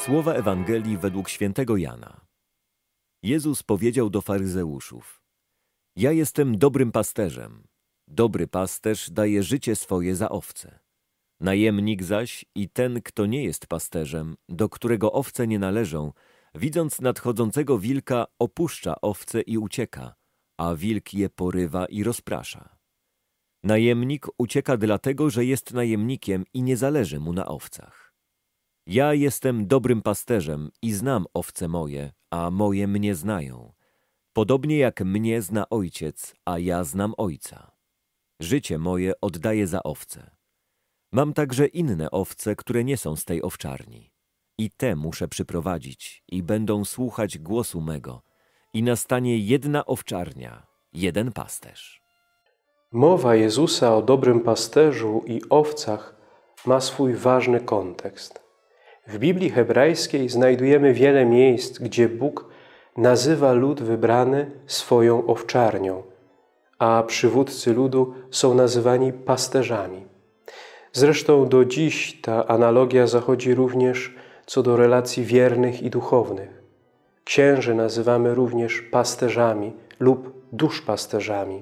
Słowa Ewangelii według świętego Jana. Jezus powiedział do faryzeuszów: Ja jestem dobrym pasterzem. Dobry pasterz daje życie swoje za owce. Najemnik zaś i ten, kto nie jest pasterzem, do którego owce nie należą, widząc nadchodzącego wilka, opuszcza owce i ucieka, a wilk je porywa i rozprasza. Najemnik ucieka dlatego, że jest najemnikiem i nie zależy mu na owcach. Ja jestem dobrym pasterzem i znam owce moje, a moje mnie znają. Podobnie jak mnie zna Ojciec, a ja znam Ojca. Życie moje oddaję za owce. Mam także inne owce, które nie są z tej owczarni. I te muszę przyprowadzić i będą słuchać głosu mego. I nastanie jedna owczarnia, jeden pasterz. Mowa Jezusa o dobrym pasterzu i owcach ma swój ważny kontekst. W Biblii hebrajskiej znajdujemy wiele miejsc, gdzie Bóg nazywa lud wybrany swoją owczarnią, a przywódcy ludu są nazywani pasterzami. Zresztą do dziś ta analogia zachodzi również co do relacji wiernych i duchownych. Księży nazywamy również pasterzami lub duszpasterzami.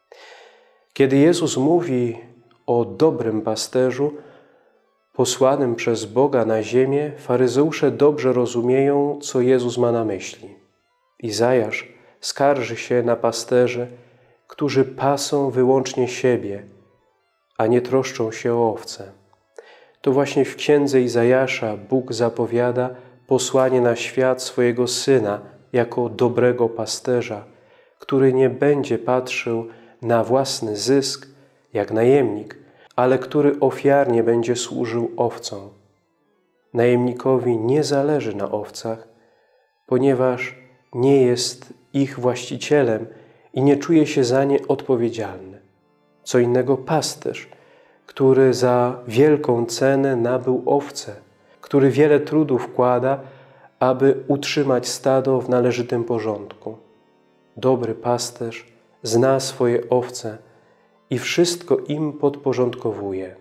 Kiedy Jezus mówi o dobrym pasterzu posłanym przez Boga na ziemię, faryzeusze dobrze rozumieją, co Jezus ma na myśli. Izajasz skarży się na pasterzy, którzy pasą wyłącznie siebie, a nie troszczą się o owce. To właśnie w księdze Izajasza Bóg zapowiada posłanie na świat swojego Syna jako dobrego pasterza, który nie będzie patrzył na własny zysk jak najemnik, ale który ofiarnie będzie służył owcom. Najemnikowi nie zależy na owcach, ponieważ nie jest ich właścicielem i nie czuje się za nie odpowiedzialny. Co innego pasterz, który za wielką cenę nabył owce, który wiele trudu wkłada, aby utrzymać stado w należytym porządku. Dobry pasterz zna swoje owce i wszystko im podporządkowuje.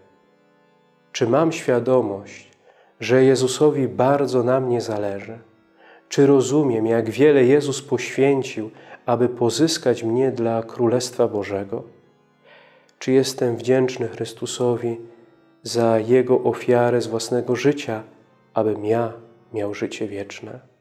Czy mam świadomość, że Jezusowi bardzo na mnie zależy? Czy rozumiem, jak wiele Jezus poświęcił, aby pozyskać mnie dla Królestwa Bożego? Czy jestem wdzięczny Chrystusowi za Jego ofiarę z własnego życia, abym ja miał życie wieczne?